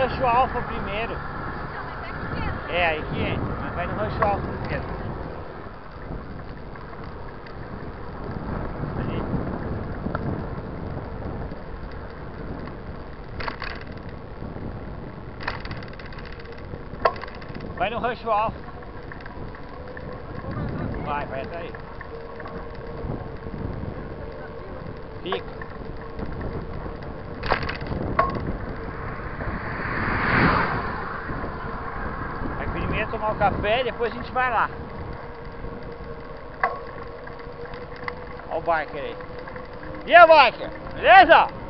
Rancho Alfa primeiro. Não, mas é aqui dentro. É, aí que entra, mas vai no Rancho Alfa primeiro. Ali. Vai no Rancho Alfa. Vai até aí. Fica. Aí primeiro tomar o café e depois a gente vai lá. Olha o biker aí. E a biker? Beleza?